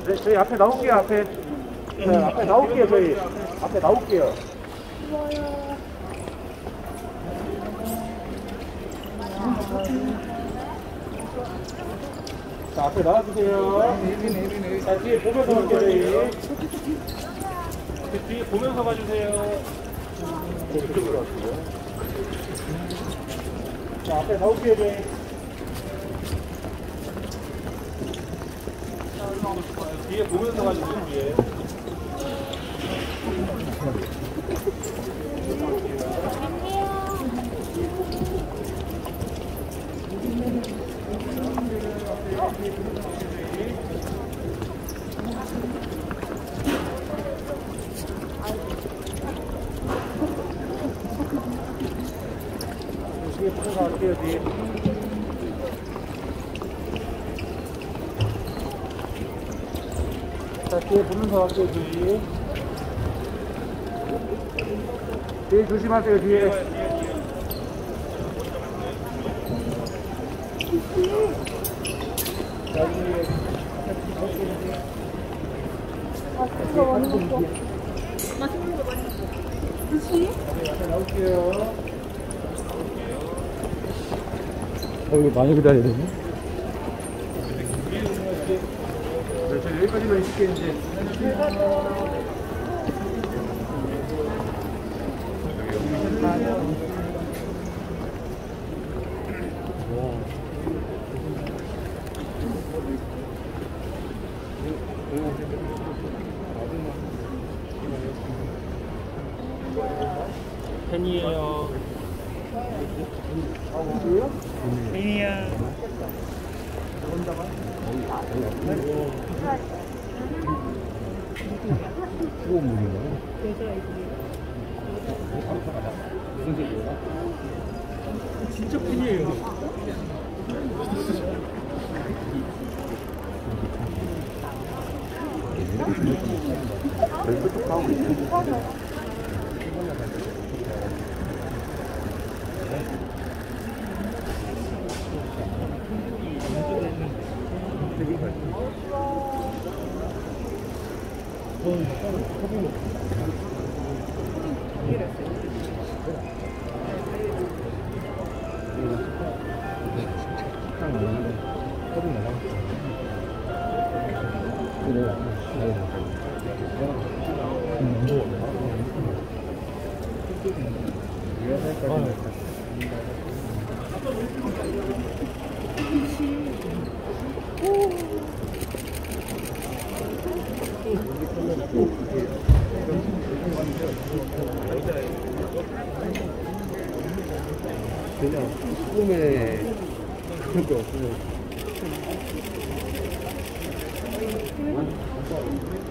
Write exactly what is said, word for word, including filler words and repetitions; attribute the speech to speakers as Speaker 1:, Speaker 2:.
Speaker 1: 네, 저희 앞에 나올게요, 앞에. 네, 앞에 나올게요, 저희. 앞에 나올게요. 자, 앞에 나와주세요. 자, 뒤에 보면서 갈게요, 저희. 뒤에 보면서 가주세요. 이쪽으로 왔고요. 자, 앞에 나올게요, 저희. 뒤에 보면서 가주세요, 뒤에. 뒤에 보면서 갈게요, 뒤에. 자, 뒤에 보면서 갈게요, 뒤에. 뒤에 조심하세요, 뒤에. 자, 뒤에.
Speaker 2: 아, 그거 많이 먹어. 맛있는 거 많이 먹어. 그치?
Speaker 1: 네, 앞에 나올게요.
Speaker 3: 어, 이거 많이 기다려야 되네.
Speaker 1: 네, 저 여기까지만 있을게요, 이제.
Speaker 4: 팬이에요.
Speaker 1: 아, 어디에요?
Speaker 4: 팬이야.
Speaker 3: 뜨거운 물인가요?
Speaker 1: 무슨 소리야? 진짜 팬이에요. 왼쪽 가고 있어요.
Speaker 3: 그냥 꿈에 그렇게 없으면